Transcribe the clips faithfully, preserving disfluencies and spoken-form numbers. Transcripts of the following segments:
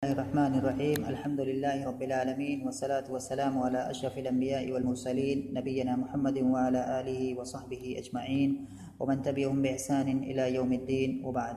الرحمن الرحيم الحمد لله رب العالمين والصلاة والسلام على أشرف الأنبياء والمرسلين نبينا محمد وعلى آله وصحبه أجمعين ومن تبعهم بإحسان إلى يوم الدين وبعد.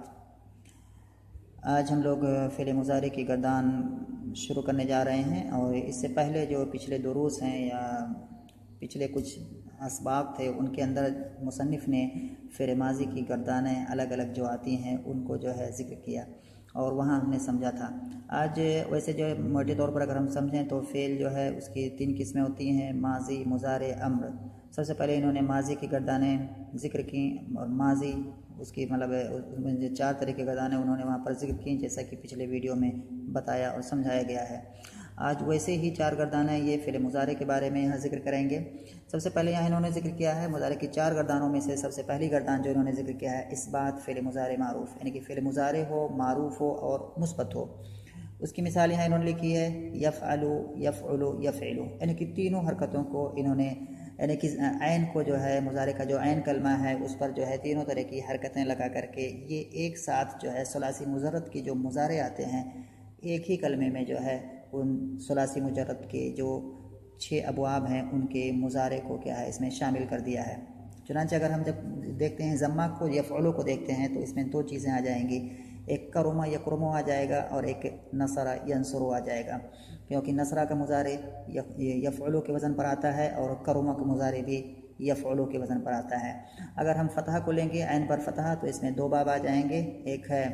آج ہم لوگ فعل مضارع کی گردان شروع کرنے جا رہے ہیں، اور اس سے پہلے جو پچھلے دروس ہیں یا پچھلے کچھ اسباق تھے ان کے اندر مصنف نے فعل ماضی کی گردانیں الگ الگ جو آتی ہیں ان کو جو ہے ذکر کیا، اور وہاں ہم نے سمجھا تھا. آج ویسے جو موٹے طور پر اگر ہم سمجھیں تو فعل جو ہے اس کی تین قسمیں ہوتی ہیں: ماضی، مضارع، امر. سب سے پہلے انہوں نے ماضی کی گردانیں ذکر کیں، اور ماضی اس کی مطلب اس میں جو چار طرح کی گردانیں انہوں نے وہاں پر ذکر کیں، جیسا کہ پچھلے ویڈیو میں بتایا اور سمجھایا گیا ہے. آج ویسے ہی چار گردانیں یہ فعل مضارع کے بارے میں یہاں ذکر کریں گے. سب سے پہلے یہاں انہوں نے ذکر کیا ہے مضارع کی چار گردانوں میں سے سب سے پہلی گردان جو انہوں نے ذکر کیا ہے اثبات فعل مضارع معروف، یعنی کہ فعل مضارع ہو، معروف ہو اور مثبت ہو. اس کی مثال یہاں انہوں نے لکھی ہے یفعلو، یفعلو، یفعلو، یعنی کہ تینوں حرکتوں کو انہوں نے، یعنی کہ عین کو جو ہے مضارع کا جو عین کلمہ ہے اس پر جو ہے تینوں طرح کی حرکتیں لگا کر کے یہ ایک ساتھ جو ہے ثلاثی مجرد کی جو مضارع آتے ہیں ایک ہی کلمے میں جو ہے ان ثلاثی مجرد کے جو چھ ابواب ہیں ان کے مضارع کو کیا ہے اس میں شامل کر دیا ہے. چنانچہ اگر ہم جب دیکھتے ہیں ضمہ کو، یفعلو کو دیکھتے ہیں تو اس میں دو چیزیں آ جائیں گی، ایک کرما یکرمو آ جائے گا اور ایک نصرہ ینصرو آ جائے گا، کیونکہ نصرہ کا مضارع یفعلو کے وزن پر آتا ہے اور کرما کا مضارع بھی یفعلو کے وزن پر آتا ہے. اگر ہم فتح کو لیں گے، عین پر فتح، تو اس میں دو باب آ جائیں گے، ایک ہے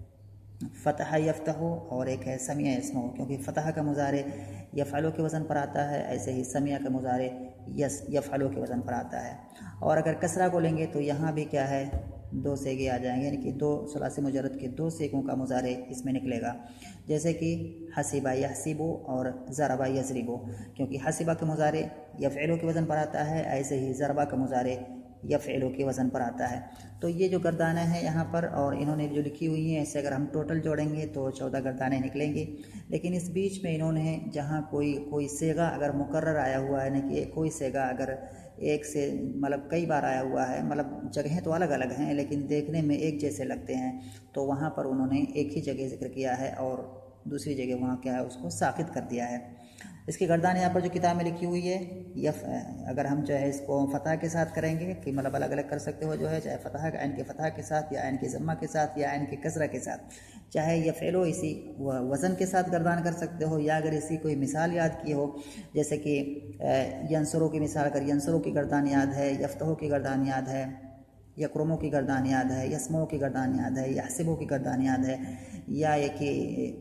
فتح یفتح اور ایک ہے سمیع اسمہ، کیونکہ فتح کا مضارع یفعلو کے وزن پر آتا ہے، ایسے ہی سمیع کا مضارع یس یفعلو کے وزن پر آتا ہے. اور اگر کسرہ کو لیں گے تو یہاں بھی کیا ہے دو سیگے آ جائیں گے، یعنی کہ دو ثلاثی مجرد کے دو سیگوں کا مضارع اس میں نکلے گا، جیسے کہ حسبہ یحسبو اور ضربہ یضربو، کیونکہ حسبہ کا مضارع یفعلو کے وزن پر آتا ہے، ایسے ہی ضربہ کا مضارع یفعلو کے وزن پر آتا ہے. تو یہ جو گردانیں ہیں یہاں پر اور انہوں نے جو لکھی ہوئی ہیں، اسے اگر ہم ٹوٹل جوڑیں گے تو چودہ گردانیں نکلیں گی. لیکن اس بیچ میں انہوں نے جہاں کوئی کوئی صیغہ اگر مقرر آیا ہوا ہے، یعنی کہ کوئی صیغہ اگر ایک سے مطلب کئی بار آیا ہوا ہے، مطلب جگہیں تو الگ الگ ہیں لیکن دیکھنے میں ایک جیسے لگتے ہیں، تو وہاں پر انہوں نے ایک ہی جگہ ذکر کیا ہے اور دوسری جگہ وہاں کیا ہے اس کو ساقط کر دیا ہے. اس کی گردان یہاں پر جو کتاب میں لکھی ہوئی ہے یف، اگر ہم جو ہے اس کو فتح کے ساتھ کریں گے کہ مطلب الگ الگ کر سکتے ہو، جو ہے چاہے فتح عین کے فتح کے ساتھ یا عین کے ضمہ کے ساتھ یا عین کے کسرہ کے ساتھ، چاہے یفعلو اسی وزن کے ساتھ گردان کر سکتے ہو، یا اگر اسی کوئی مثال یاد کی ہو، جیسے کہ ینصرو کی مثال، اگر ینصرو کی گردان یاد ہے، یفتحو کی گردان یاد ہے، یکرمو کی گردان یاد ہے، یسمو کی گردان یاد ہے، یحسبو کی گردان یاد ہے، یا یہ کہ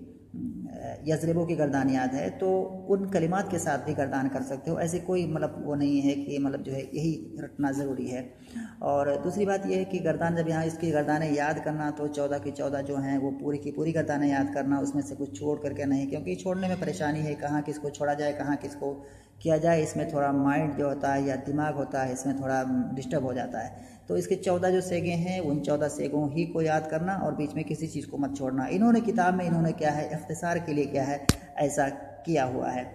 یضربو کی گردان یاد ہے، تو ان کلمات کے ساتھ بھی گردان کر سکتے ہو. ایسے کوئی مطلب وہ نہیں ہے کہ مطلب جو ہے یہی رٹنا ضروری ہے. اور دوسری بات یہ ہے کہ گردان جب یہاں اس کی گردانیں یاد کرنا تو چودہ کی چودہ جو ہیں وہ پوری کی پوری گردانیں یاد کرنا، اس میں سے کچھ چھوڑ کر کے نہیں، کیونکہ چھوڑنے میں پریشانی ہے، کہاں کس کو چھوڑا جائے کہاں کس کو کیا جائے، اس میں تھوڑا مائنڈ جو ہوتا ہے یا دماغ ہوتا ہے اس میں تھوڑا ڈسٹرب ہو جاتا ہے. تو اس کے چودہ جو سیگے ہیں ان چودہ سیگوں ہی کو یاد کرنا اور بیچ میں کسی چیز کو مت چھوڑنا. انہوں نے کتاب میں انہوں نے کیا ہے اختصار کے لیے کیا ہے ایسا کیا ہوا ہے.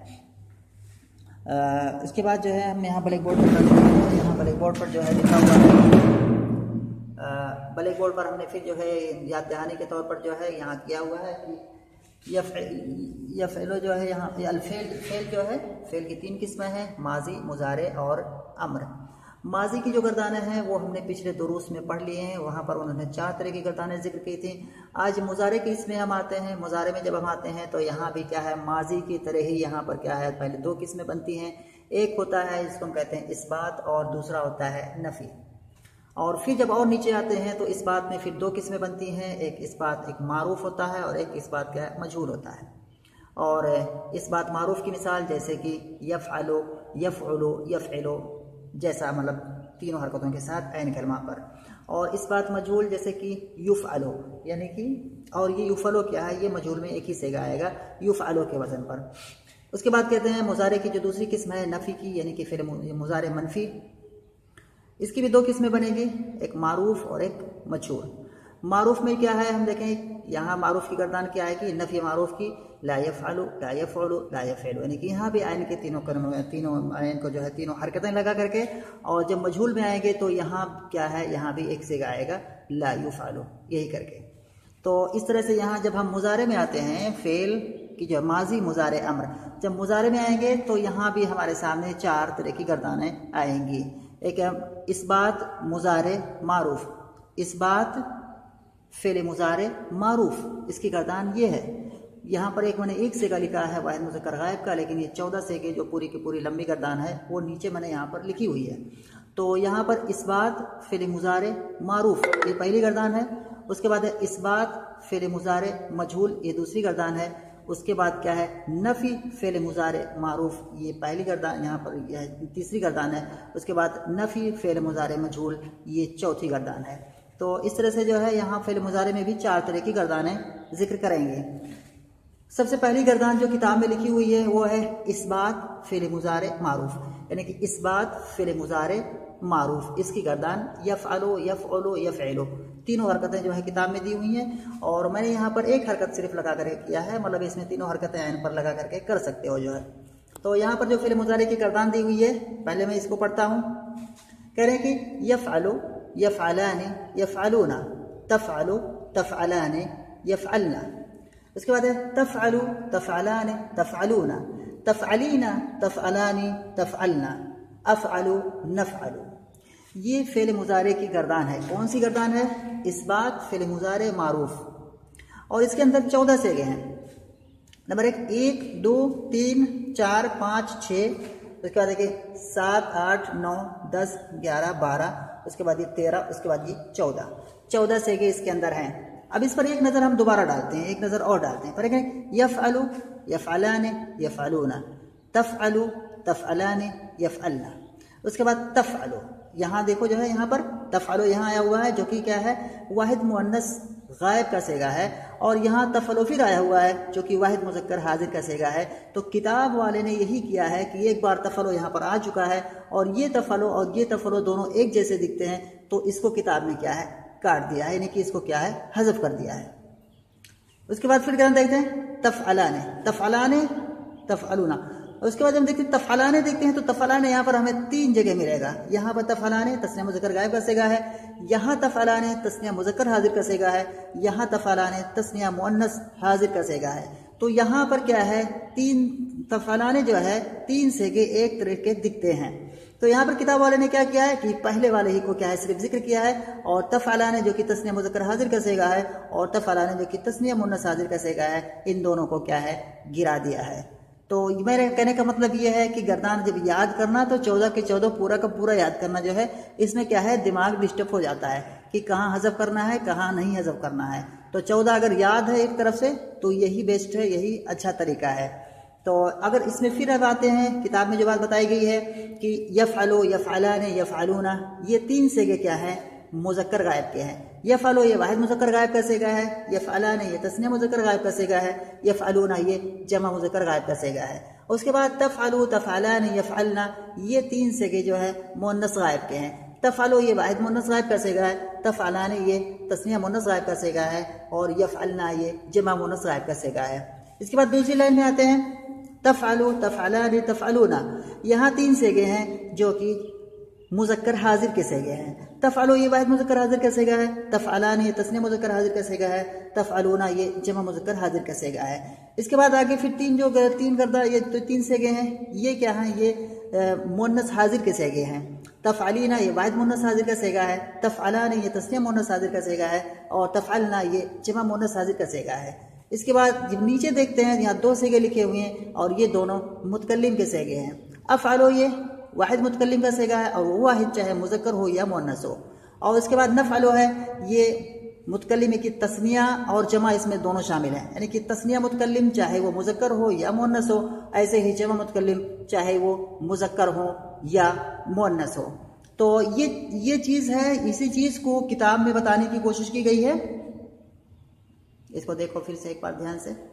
اس کے بعد جو ہے ہم یہاں بلیک بورڈ پر یہاں بلیک بورڈ پر جو ہے لکھا ہوا ہے، بلیک بورڈ پر ہم نے پھر جو ہے یاد دہانی کے طور پر جو ہے یہاں کیا ہوا ہے کہ یفعلو جو ہے یہاں پہ الفعل، فعل جو ہے فعل کی تین قسمیں ہیں: ماضی، مضارع اور امر. ماضی کی جو گردانیں ہیں وہ ہم نے پچھلے دروس میں پڑھ لیے ہیں، وہاں پر انہوں نے چار طرح کی گردانیں ذکر کی تھیں. آج مضارع کی اس میں ہم آتے ہیں. مضارع میں جب ہم آتے ہیں تو یہاں بھی کیا ہے ماضی کی طرح ہی یہاں پر کیا ہے پہلے دو قسمیں بنتی ہیں، ایک ہوتا ہے جس کو ہم کہتے ہیں اثبات اور دوسرا ہوتا ہے نفی. اور پھر جب اور نیچے آتے ہیں تو اس بات میں پھر دو قسمیں بنتی ہیں، ایک اس بات ایک معروف ہوتا ہے اور ایک اس بات کیا ہے مجہول ہوتا ہے. اور اس بات معروف کی مثال جیسے کہ یفعلو، یفعلو، یفعلو، جیسا مطلب تینوں حرکتوں کے ساتھ عین کلمہ پر. اور اس بات مجہول جیسے کہ یفعلو، یعنی کہ اور یہ یفعلو کیا ہے، یہ مجہول میں ایک ہی سے آئے گا یفعلو کے وزن پر. اس کے بعد کہتے ہیں مضارع کی جو دوسری قسم ہے نفی کی، یعنی کہ فعل مضارع منفی. اس کی بھی دو قسمیں بنیں گی، ایک معروف اور ایک مجہول. معروف میں کیا ہے ہم دیکھیں یہاں معروف کی گردان کیا ہے کہ نفی معروف کی لا یفعلو، لا یفعلو، لا یفعلو، یعنی کہ یہاں بھی عین کے تینوں تینوں عین کو جو ہے تینوں حرکتیں لگا کر کے. اور جب مجہول میں آئیں گے تو یہاں کیا ہے یہاں بھی ایک سے آئے گا لا یفعلو، یہی کر کے. تو اس طرح سے یہاں جب ہم مضارع میں آتے ہیں فعل کی جو ماضی مضارع امر، جب مضارع میں آئیں گے تو یہاں بھی ہمارے سامنے چار طرح کی گردانیں آئیں گی. ایک ہے اثبات مضارع معروف. اثبات فعل مضارع معروف، اس کی گردان یہ ہے. یہاں پر ایک میں نے ایک سیگا لکھا ہے واحد مذکر غائب کا، لیکن یہ چودہ سیگے جو پوری کی پوری لمبی گردان ہے وہ نیچے میں نے یہاں پر لکھی ہوئی ہے. تو یہاں پر اثبات فعل مضارع معروف یہ پہلی گردان ہے. اس کے بعد ہے اثبات فعل مضارع مجہول، یہ دوسری گردان ہے. اس کے بعد کیا ہے نفی فعل مضارع معروف، یہ پہلی گردان یہاں پر یہ تیسری گردان ہے. اس کے بعد نفی فعل مضارع مجہول، یہ چوتھی گردان ہے. تو اس طرح سے جو ہے یہاں فعل مضارع میں بھی چار طرح کی گردانیں ذکر کریں گے. سب سے پہلی گردان جو کتاب میں لکھی ہوئی ہے وہ ہے اثبات فعل مضارع معروف، یعنی کہ اثبات فعل مضارع معروف، اس کی گردان یفعلو یفعلو یفعلو، تینوں حرکتیں جو ہے کتاب میں دی ہوئی ہیں. اور میں نے یہاں پر ایک حرکت صرف لگا کر کیا ہے، مطلب اس میں تینوں حرکتیں عین پر لگا کر کے کر سکتے ہو جو ہے. تو یہاں پر جو فعل مضارع کی گردان دی ہوئی ہے پہلے میں اس کو پڑھتا ہوں. کہہ رہے ہیں کہ یفعلو یفعلان یفعلون، تفعلو تفعلان یفعلن. اس کے بعد ہے تفعلو تفعلان تفعلون، تفعلین تفعلان تفعلن، افعلو نفعلو. یہ فعل مضارع کی گردان ہے. کون سی گردان ہے؟ اثبات فعل مضارع معروف. اور اس کے اندر چودہ سیگے ہیں. نمبر ایک ایک دو تین چار پانچ چھ، اس کے بعد دیکھیے سات آٹھ نو دس گیارہ بارہ، اس کے بعد یہ تیرہ، اس کے بعد یہ چودہ. چودہ سیگے اس کے اندر ہیں. اب اس پر ایک نظر ہم دوبارہ ڈالتے ہیں، ایک نظر اور ڈالتے ہیں. پر ایک یفعلو یفعلان یفعلون، تفعلو تفعلان یفعلن. اس کے بعد تفعلو، یہاں دیکھو جو ہے یہاں پر تفعلو یہاں آیا ہوا ہے جو کہ کیا ہے واحد مؤنث غائب کا صیغہ ہے، اور یہاں تفعلو پھر آیا ہوا ہے جو کہ واحد مذکر حاضر کا صیغہ ہے. تو کتاب والے نے یہی کیا ہے کہ ایک بار تفعلو یہاں پر آ چکا ہے اور یہ تفعلو اور یہ تفعلو دونوں ایک جیسے دکھتے ہیں، تو اس کو کتاب میں کیا ہے کاٹ دیا ہے، یعنی کہ اس کو کیا ہے حذف کر دیا ہے. اس کے بعد پھر کیا دیکھتے ہیں تفعلان تفعلان تفعلون. اس کے بعد ہم دیکھتے ہیں تفعلان دیکھتے ہیں تو تفعلان یہاں پر ہمیں تین جگہ ملے گا. یہاں پر تفعلان تثنیہ مذکر غائب کا صیغہ ہے، یہاں تفعلان تثنیہ مذکر حاضر کا صیغہ ہے، یہاں تفعلان تثنیہ مؤنث حاضر کا صیغہ ہے. تو یہاں پر کیا ہے تین تفعلان جو ہے تین صیغے ایک طرح کے دکھتے ہیں. تو یہاں پر کتاب والے نے کیا کیا ہے کہ پہلے والے ہی کو کیا ہے صرف ذکر کیا ہے، اور تفعلان جو کہ تثنیہ مذکر حاضر کا صیغہ ہے اور تفعلان جو کہ تثنیہ مؤنث حاضر کا صیغہ ہے، ان دونوں کو کیا ہے گرا دیا ہے. تو میرے کہنے کا مطلب یہ ہے کہ گردان جب یاد کرنا تو چودہ کے چودہ پورا کا پورا یاد کرنا جو ہے اس میں کیا ہے دماغ ڈسٹرب ہو جاتا ہے کہ کہاں حذف کرنا ہے کہاں نہیں حذف کرنا ہے. تو چودہ اگر یاد ہے ایک طرف سے تو یہی بیسٹ ہے، یہی اچھا طریقہ ہے. تو اگر اس میں پھر اب آتے ہیں کتاب میں جو بات بتائی گئی ہے کہ یفعلو یفعلان یفعلون، یہ تین صیغے کیا ہیں مذکر غائب کے ہیں. یفعلو یہ واحد مذکر غائب کا صیغہ ہے، یفعلان یہ تثنیہ مذکر غائب کا صیغہ ہے، یفعلون یہ جمع مذکر غائب کا صیغہ ہے. اس کے بعد تفعلو تفعلان یفعلن، یہ تین صیغے جو ہے مؤنث غائب کے ہیں. تفعلو یہ واحد مؤنث غائب کا صیغہ ہے، تفعلان یہ تثنیہ مؤنث غائب کا صیغہ ہے، اور یفعلن یہ جمع مؤنث غائب کا صیغہ ہے. اس کے بعد دوسری لائن میں آتے ہیں تفعلو تفعلان تفعلون. یہاں تین صیغے ہیں جو کہ مذکر حاضر کے صیغے ہیں. تفعلو یہ واحد مذکر حاضر کا صیغہ ہے، تفعلان یہ تثنیہ مذکر حاضر کا صیغہ ہے، تفعلون یہ جمع مذکر حاضر کا صیغہ ہے. اس کے بعد آگے پھر تین جو تین گردہ یہ تین صیغے ہیں یہ کیا ہیں یہ مؤنث حاضر کے صیغے ہیں. تفعلین یہ واحد مؤنث حاضر کا صیغہ ہے، تفعلان یہ تثنیہ مؤنث حاضر کا صیغہ ہے، اور تفعلنا یہ جمع مؤنث حاضر کا صیغہ ہے. اس کے بعد جب نیچے دیکھتے ہیں یہاں دو صیغے لکھے ہوئے ہیں اور یہ دونوں متکلم کے صیغے ہیں. افعلو یہ واحد متکلم کا صیغہ ہے اور وہ واحد چاہے مذکر ہو یا مؤنث ہو. اور اس کے بعد نفعلو ہے یہ متکلم کی تثنیہ اور جمع اس میں دونوں شامل ہیں، یعنی کہ تثنیہ متکلم چاہے وہ مذکر ہو یا مؤنث ہو، ایسے ہی جمع متکلم چاہے وہ مذکر ہو یا مؤنث ہو. تو یہ یہ چیز ہے، اسی چیز کو کتاب میں بتانے کی کوشش کی گئی ہے. اس کو دیکھو پھر سے ایک بار دھیان سے.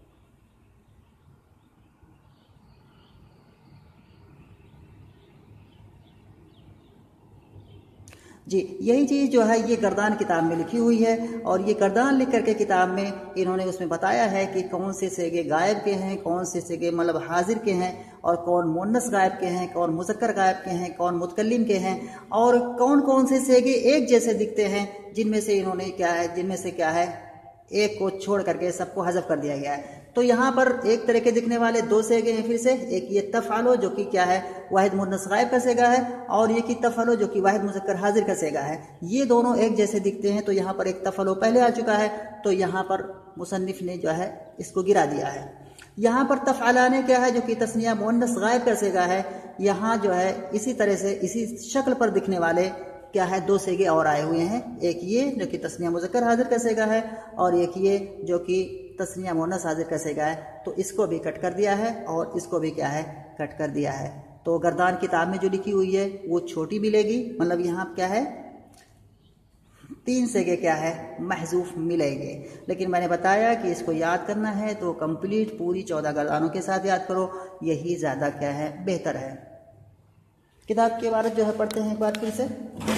جی یہی چیز جو ہے یہ گردان کتاب میں لکھی ہوئی ہے، اور یہ گردان لکھ کر کے کتاب میں انہوں نے اس میں بتایا ہے کہ کون سے صیغے غائب کے ہیں، کون سے صیغے مطلب حاضر کے ہیں، اور کون مؤنث غائب کے ہیں، کون مذکر غائب کے ہیں، کون متکلم کے ہیں، اور کون کون سے صیغے ایک جیسے دکھتے ہیں جن میں سے انہوں نے کیا ہے جن میں سے کیا ہے ایک کو چھوڑ کر کے سب کو حذف کر دیا گیا ہے۔ تو یہاں پر ایک طرح کے دکھنے والے دو سیگے ہیں پھر سے، ایک یہ تفعلو جو کہ کیا ہے واحد مؤنث غائب کا سیگا ہے، اور یہ کی تفعلو جو کہ واحد مذکر حاضر کا سیگا ہے۔ یہ دونوں ایک جیسے دکھتے ہیں، تو یہاں پر ایک تفعلو پہلے آ چکا ہے، تو یہاں پر مصنف نے جو ہے اس کو گرا دیا ہے۔ یہاں پر تفعلانے کیا ہے جو کہ تثنیہ مؤنث غائب کا سیگا ہے، یہاں جو ہے اسی طرح سے اسی شکل پر دکھنے والے کیا ہے دو سیگے اور آئے ہوئے ہیں، ایک یہ جو کہ تثنیہ مذکر حاضر کا سیگا ہے، اور ایک یہ جو کہ تثنیہ مؤنث حاضر کا سیگا ہے۔ تو اس کو بھی کٹ کر دیا ہے اور اس کو بھی کیا ہے کٹ کر دیا ہے۔ تو گردان کتاب میں جو لکھی ہوئی ہے وہ چھوٹی ملے گی، مطلب یہاں کیا ہے تین سیگے کیا ہے محذوف ملیں گے، لیکن میں نے بتایا کہ اس کو یاد کرنا ہے تو کمپلیٹ پوری چودہ گردانوں کے ساتھ یاد کرو، یہی زیادہ کیا ہے بہتر ہے۔ کتاب کی عبارت جو ہے پڑھتے ہیں ایک بار پھر سے۔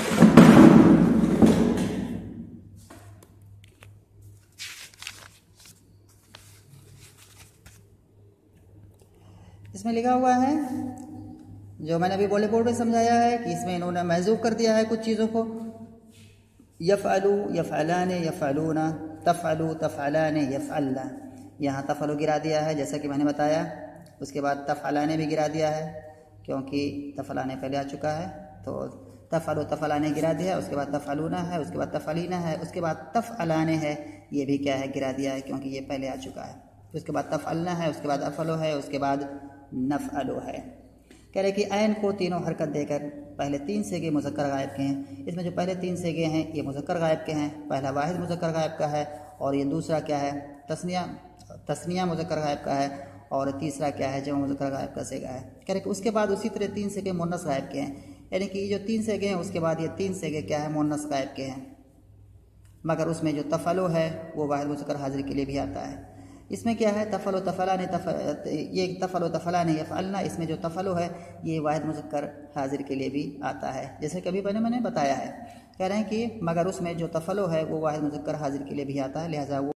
اس میں لکھا ہوا ہے جو میں نے ابھی بولے بورڈ میں سمجھایا ہے کہ اس میں انہوں نے محذوف کر دیا ہے کچھ چیزوں کو، یفعلو یفعلان یفعلون، تفعلو تفعلان یفعلن، یہاں تفعلو گرا دیا ہے جیسا کہ میں نے بتایا، اس کے بعد تفعلان بھی گرا دیا ہے کیونکہ تفعلان پہلے آ چکا ہے، تو تفعلو تفعلان گرا دیا، اس کے بعد تفعلون ہے، اس کے بعد تفعلین ہے، اس کے بعد تفعلان ہے، یہ بھی کیا ہے گرا دیا ہے کیونکہ یہ پہلے آ چکا ہے، اس کے بعد تفعلنا ہے، اس کے بعد افعلو ہے، اس کے بعد نفعلو ہے۔ کہہ رہے کہ عین کو تینوں حرکت دے کر پہلے تین سیگے مذکر غائب کے ہیں، اس میں جو پہلے تین سیگے ہیں یہ مذکر غائب کے ہیں، پہلا واحد مذکر غائب کا ہے، اور یہ دوسرا کیا ہے تثنیہ تثنیہ مذکر غائب کا ہے، اور تیسرا کیا ہے جمع مذکر غائب کا سیگا ہے۔ کہہ رہے کہ اس کے بعد اسی طرح تین سیگے مؤنث غائب کے ہیں، یعنی کہ یہ جو تین سیگے ہیں اس کے بعد یہ تین سیگے کیا ہے مؤنث غائب کے ہیں، مگر اس میں جو تفعلو ہے وہ واحد مذکر حاضر کے لیے بھی آتا ہے۔ اس میں کیا ہے تفعلو تفعلان تف... یہ تفعلو تفعلان یفعلن، اس میں جو تفعلو ہے یہ واحد مذکر حاضر کے لیے بھی آتا ہے، جیسے کبھی پہلے میں نے بتایا ہے۔ کہہ رہے ہیں کہ مگر اس میں جو تفعلو ہے وہ واحد مذکر حاضر کے لیے بھی آتا ہے، لہٰذا وہ